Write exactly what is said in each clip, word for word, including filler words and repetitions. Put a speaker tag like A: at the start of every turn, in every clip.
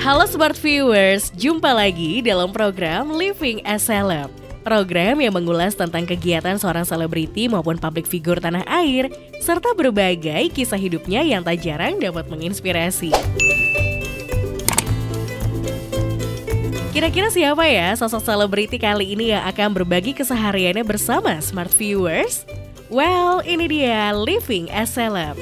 A: Halo Smart Viewers, jumpa lagi dalam program Living as Celeb. Program yang mengulas tentang kegiatan seorang selebriti maupun public figure tanah air, serta berbagai kisah hidupnya yang tak jarang dapat menginspirasi. Kira-kira siapa ya sosok selebriti kali ini yang akan berbagi kesehariannya bersama Smart Viewers? Well, ini dia Living as Celeb.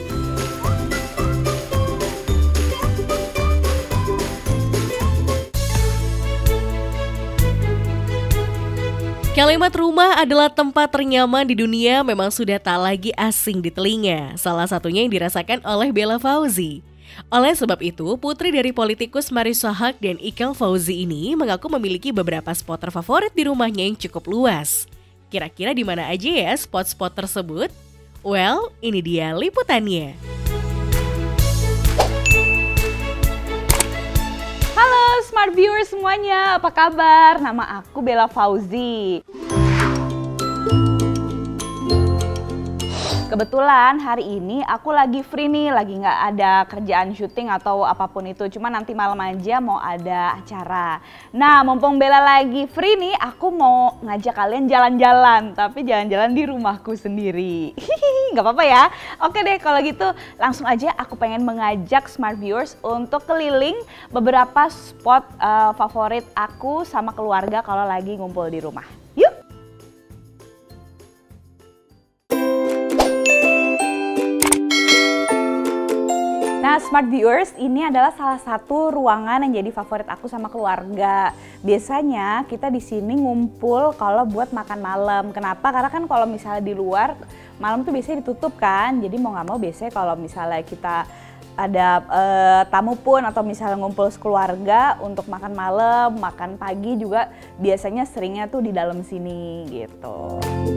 A: Kalimat rumah adalah tempat ternyaman di dunia memang sudah tak lagi asing di telinga. Salah satunya yang dirasakan oleh Bella Fauzi. Oleh sebab itu, putri dari politikus Marissa Haque dan Ikang Fauzi ini mengaku memiliki beberapa spot terfavorit di rumahnya yang cukup luas. Kira-kira di mana aja ya spot-spot tersebut? Well, ini dia liputannya.
B: Halo Smart Viewers semuanya, apa kabar? Nama aku Bella Fauzi. Kebetulan hari ini aku lagi free nih, lagi nggak ada kerjaan syuting atau apapun itu. Cuma nanti malam aja mau ada acara. Nah, mumpung Bella lagi free nih, aku mau ngajak kalian jalan-jalan. Tapi jalan-jalan di rumahku sendiri. Hihihi, nggak apa-apa ya. Oke deh, kalau gitu langsung aja aku pengen mengajak Smart Viewers untuk keliling beberapa spot uh, favorit aku sama keluarga kalau lagi ngumpul di rumah. Yuk! Nah, Smart Viewers, ini adalah salah satu ruangan yang jadi favorit aku sama keluarga. Biasanya kita di sini ngumpul kalau buat makan malam. Kenapa? Karena kan kalau misalnya di luar malam tuh biasanya ditutup kan. Jadi mau nggak mau biasanya kalau misalnya kita ada eh, tamu pun atau misalnya ngumpul sekeluarga untuk makan malam, makan pagi juga biasanya seringnya tuh di dalam sini gitu.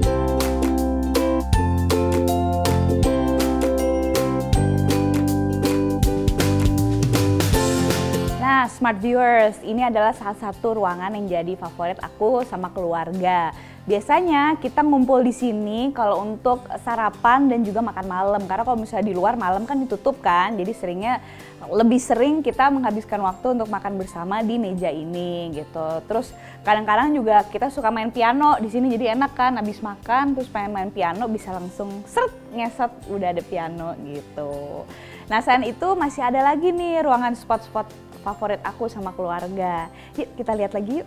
B: Nah, Smart Viewers, ini adalah salah satu ruangan yang jadi favorit aku sama keluarga. Biasanya kita ngumpul di sini kalau untuk sarapan dan juga makan malam. Karena kalau misalnya di luar malam kan ditutup kan, jadi seringnya lebih sering kita menghabiskan waktu untuk makan bersama di meja ini gitu. Terus kadang-kadang juga kita suka main piano di sini, jadi enak kan habis makan terus pengen main piano bisa langsung seret ngeset udah ada piano gitu. Nah, selain itu masih ada lagi nih ruangan spot-spot favorit aku sama keluarga. Yuk kita lihat lagi yuk.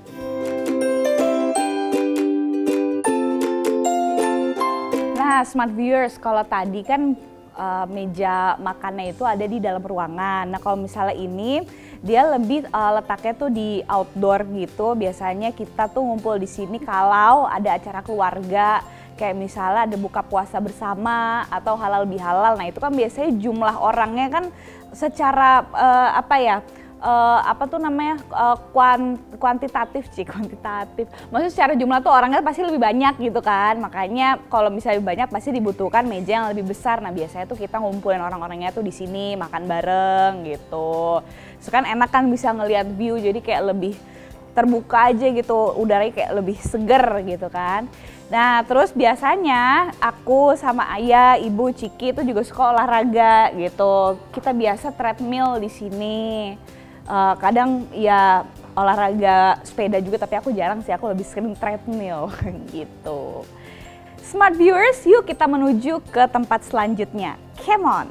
B: Nah, Smart Viewers, kalau tadi kan uh, meja makannya itu ada di dalam ruangan. Nah, kalau misalnya ini dia lebih uh, letaknya tuh di outdoor gitu. Biasanya kita tuh ngumpul di sini kalau ada acara keluarga. Kayak misalnya ada buka puasa bersama atau halal bihalal. Nah, itu kan biasanya jumlah orangnya kan secara uh, apa ya? Uh, apa tuh namanya uh, kuant, kuantitatif sih kuantitatif maksudnya secara jumlah tuh orangnya pasti lebih banyak gitu kan, makanya kalau misalnya lebih banyak pasti dibutuhkan meja yang lebih besar. Nah, biasanya tuh kita ngumpulin orang-orangnya tuh di sini makan bareng gitu. So, kan enak kan bisa ngelihat view, jadi kayak lebih terbuka aja gitu, udaranya kayak lebih seger gitu kan. Nah, terus biasanya aku sama ayah, ibu, Ciki itu juga suka olahraga gitu. Kita biasa treadmill di sini. Uh, kadang ya olahraga sepeda juga, tapi aku jarang sih, aku lebih sering treadmill gitu. Smart Viewers, yuk kita menuju ke tempat selanjutnya. Come on!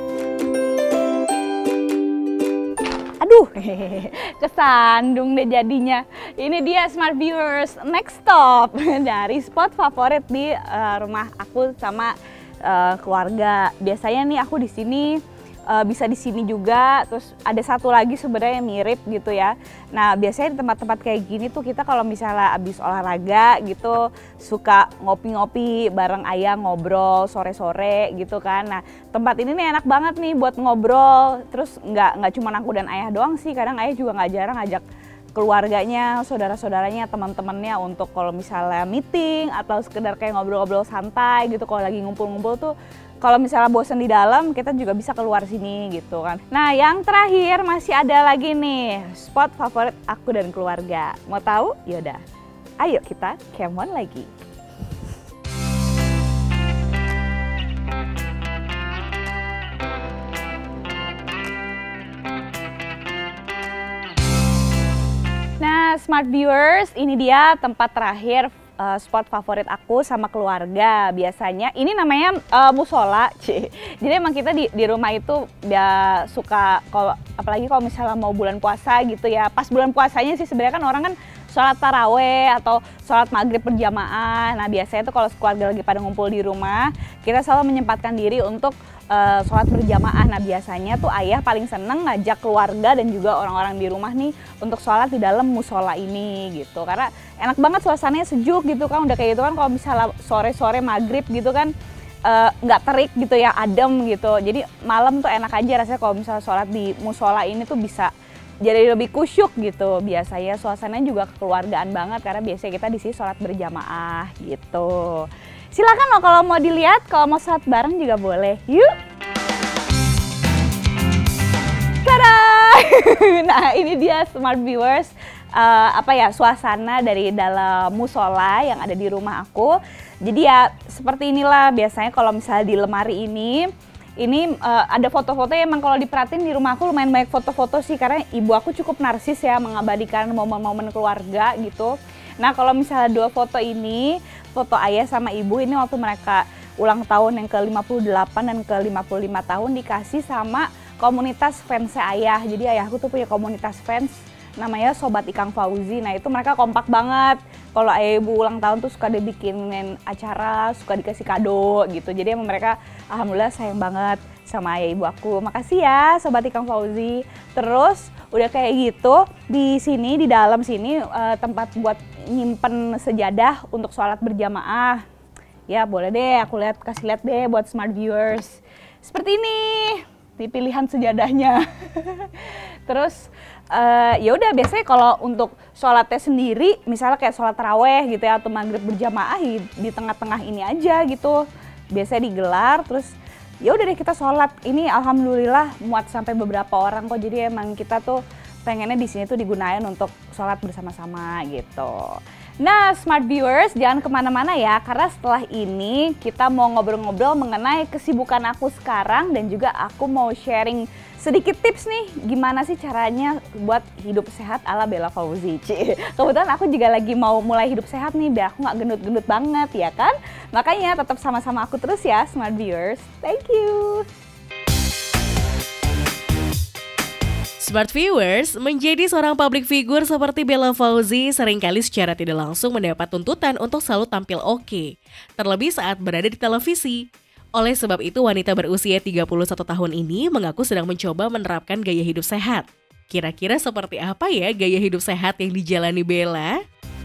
B: Aduh, kesandung deh jadinya. Ini dia Smart Viewers, next stop dari spot favorit di uh, rumah aku sama uh, keluarga. Biasanya nih aku di sini Uh, bisa di sini juga, terus ada satu lagi sebenarnya yang mirip gitu ya. Nah, biasanya di tempat-tempat kayak gini tuh kita kalau misalnya abis olahraga gitu suka ngopi-ngopi bareng ayah, ngobrol sore-sore gitu kan. Nah, tempat ini nih enak banget nih buat ngobrol. Terus nggak nggak cuma aku dan ayah doang sih, kadang ayah juga nggak jarang ngajak keluarganya, saudara-saudaranya, teman-temannya untuk kalau misalnya meeting atau sekedar kayak ngobrol-ngobrol santai gitu. Kalau lagi ngumpul-ngumpul tuh kalau misalnya bosan di dalam, kita juga bisa keluar sini gitu kan. Nah, yang terakhir masih ada lagi nih spot favorit aku dan keluarga. Mau tahu? Yaudah, ayo kita come on lagi. smart viewers, ini dia tempat terakhir uh, spot favorit aku sama keluarga. Biasanya ini namanya uh, musola, Ci. Jadi emang kita di, di rumah itu ya suka, kalau apalagi kalau misalnya mau bulan puasa gitu ya. Pas bulan puasanya sih sebenarnya kan orang kan sholat taraweh atau sholat maghrib berjamaah. Nah biasanya tuh kalau keluarga lagi pada ngumpul di rumah, kita selalu menyempatkan diri untuk Uh, sholat berjamaah. Nah biasanya tuh ayah paling seneng ngajak keluarga dan juga orang-orang di rumah nih untuk sholat di dalam musola ini gitu, karena enak banget, suasananya sejuk gitu kan. Udah kayak gitu kan kalau misalnya sore-sore maghrib gitu kan nggak uh, terik gitu ya, adem gitu. Jadi malam tuh enak aja rasanya kalau misalnya sholat di musola ini tuh bisa jadi lebih kusyuk gitu. Biasanya suasananya juga kekeluargaan banget karena biasanya kita di sini sholat berjamaah gitu. Silakan loh kalau mau dilihat, kalau mau sholat bareng juga boleh. Yuk! Tada! Nah ini dia smart viewers, uh, apa ya, suasana dari dalam musola yang ada di rumah aku. Jadi ya seperti inilah biasanya kalau misalnya di lemari ini. Ini uh, ada foto-foto yang emang kalau diperhatiin di rumah aku lumayan banyak foto-foto sih, karena ibu aku cukup narsis ya, mengabadikan momen-momen keluarga gitu. Nah kalau misalnya dua foto ini, foto ayah sama ibu ini waktu mereka ulang tahun yang ke lima puluh delapan dan ke lima puluh lima tahun, dikasih sama komunitas fans ayah. Jadi ayahku tuh punya komunitas fans namanya Sobat Ikang Fauzi. Nah itu mereka kompak banget. Kalau ayah ibu ulang tahun tuh suka dibikinin acara, suka dikasih kado gitu. Jadi emang mereka alhamdulillah sayang banget sama ayah ibu aku. Makasih ya Sobat Ikang Fauzi. Terus udah kayak gitu, di sini, di dalam sini uh, tempat buat nyimpen sejadah untuk sholat berjamaah. Ya boleh deh, aku lihat, kasih lihat deh buat smart viewers. Seperti ini, di pilihan sejadahnya. Terus uh, ya udah biasanya kalau untuk sholatnya sendiri, misalnya kayak sholat taraweh gitu ya atau maghrib berjamaah, di tengah-tengah ini aja gitu. Biasanya digelar, terus ya udah deh kita sholat. Ini alhamdulillah muat sampai beberapa orang kok. Jadi emang kita tuh pengennya di sini tuh digunain untuk sholat bersama-sama gitu. Nah, smart viewers jangan kemana-mana ya, karena setelah ini kita mau ngobrol-ngobrol mengenai kesibukan aku sekarang dan juga aku mau sharing sedikit tips nih gimana sih caranya buat hidup sehat ala Bella Fauzi. Kebetulan aku juga lagi mau mulai hidup sehat nih biar aku nggak gendut-gendut banget ya kan. Makanya tetap sama-sama aku terus ya smart viewers. Thank you.
A: Smart viewers, menjadi seorang public figure seperti Bella Fauzi seringkali secara tidak langsung mendapat tuntutan untuk selalu tampil oke, terlebih saat berada di televisi. Oleh sebab itu, wanita berusia tiga puluh satu tahun ini mengaku sedang mencoba menerapkan gaya hidup sehat. Kira-kira seperti apa ya gaya hidup sehat yang dijalani Bella?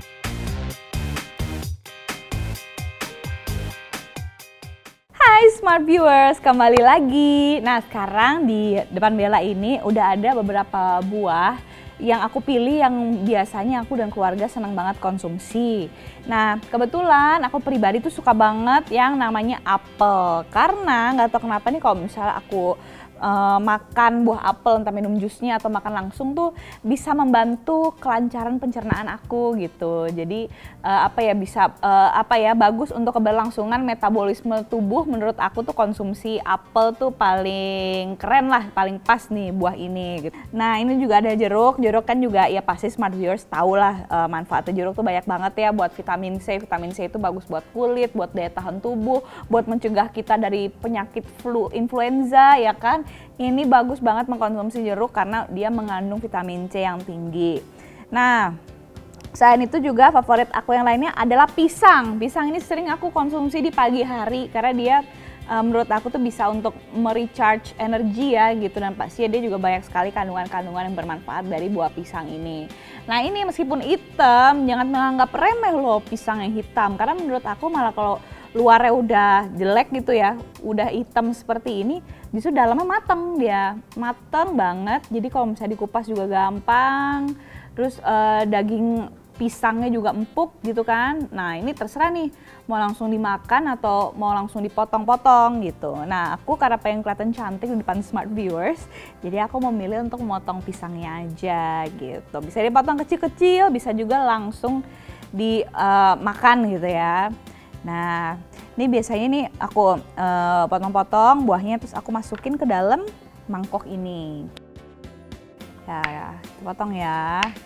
B: Hai smart viewers, kembali lagi. Nah sekarang di depan Bella ini udah ada beberapa buah yang aku pilih yang biasanya aku dan keluarga senang banget konsumsi. Nah kebetulan aku pribadi tuh suka banget yang namanya apel. Karena nggak tahu kenapa nih kalau misalnya aku uh, makan buah apel, entah minum jusnya atau makan langsung tuh bisa membantu kelancaran pencernaan aku gitu. Jadi uh, apa ya bisa uh, apa ya bagus untuk keberlangsungan metabolisme tubuh. Menurut aku tuh konsumsi apel tuh paling keren lah, paling pas nih buah ini gitu. Nah ini juga ada jeruk. Jeruk kan juga ya pasti smart viewers tahu lah uh, manfaatnya jeruk tuh banyak banget ya buat vitamin C. Vitamin C itu bagus buat kulit, buat daya tahan tubuh, buat mencegah kita dari penyakit flu, influenza ya kan. Ini bagus banget mengkonsumsi jeruk karena dia mengandung vitamin C yang tinggi. Nah, selain itu juga favorit aku yang lainnya adalah pisang. Pisang ini sering aku konsumsi di pagi hari karena dia uh, menurut aku tuh bisa untuk merecharge energi ya gitu. Dan pasti dia juga banyak sekali kandungan-kandungan yang bermanfaat dari buah pisang ini. Nah ini meskipun hitam, jangan menganggap remeh loh pisang yang hitam. Karena menurut aku malah kalau luarnya udah jelek gitu ya, udah hitam seperti ini, justru dalamnya mateng dia, mateng banget. Jadi kalau misalnya dikupas juga gampang, terus uh, daging pisangnya juga empuk gitu kan. Nah ini terserah nih, mau langsung dimakan atau mau langsung dipotong-potong gitu. Nah aku karena pengen kelihatan cantik di depan smart viewers, jadi aku memilih untuk memotong pisangnya aja gitu. Bisa dipotong kecil-kecil, bisa juga langsung dimakan uh, gitu ya. Nah, ini biasanya nih aku uh, potong-potong buahnya, terus aku masukin ke dalam mangkok ini. Ya, ya potong ya.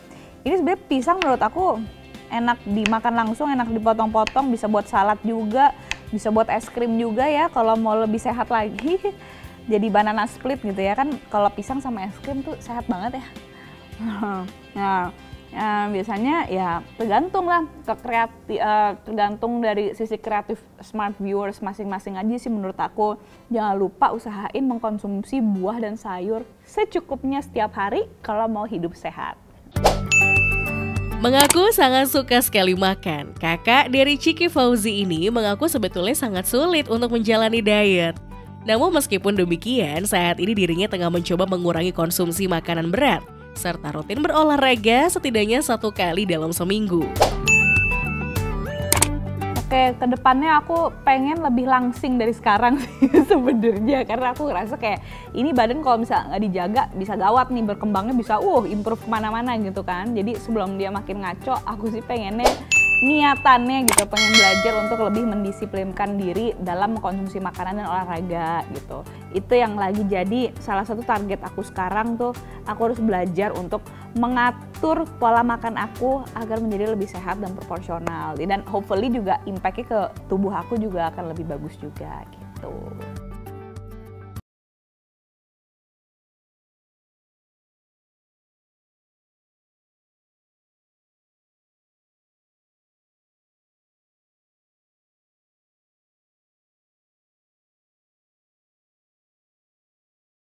B: Ini sebenarnya pisang menurut aku enak dimakan langsung, enak dipotong-potong, bisa buat salad juga, bisa buat es krim juga ya kalau mau lebih sehat lagi. Jadi banana split gitu ya kan, kalau pisang sama es krim tuh sehat banget ya. Nah, ya, biasanya ya tergantung lah, ke kreatif, uh, tergantung dari sisi kreatif smart viewers masing-masing aja sih menurut aku. Jangan lupa usahain mengkonsumsi buah dan sayur secukupnya setiap hari kalau mau hidup sehat.
A: Mengaku sangat suka sekali makan, kakak dari Chiki Fauzi ini mengaku sebetulnya sangat sulit untuk menjalani diet. Namun meskipun demikian, saat ini dirinya tengah mencoba mengurangi konsumsi makanan berat, serta rutin berolahraga setidaknya satu kali dalam seminggu.
B: Oke, kedepannya aku pengen lebih langsing dari sekarang sih sebenarnya, karena aku ngerasa kayak ini badan kalau misalnya nggak dijaga bisa gawat nih, berkembangnya bisa uh improve kemana-mana gitu kan. Jadi sebelum dia makin ngaco, aku sih pengennya niatannya gitu, pengen belajar untuk lebih mendisiplinkan diri dalam mengkonsumsi makanan dan olahraga gitu. Itu yang lagi jadi salah satu target aku sekarang tuh, aku harus belajar untuk mengatur pola makan aku agar menjadi lebih sehat dan proporsional. Dan hopefully juga impact-nya ke tubuh aku juga akan lebih bagus juga gitu.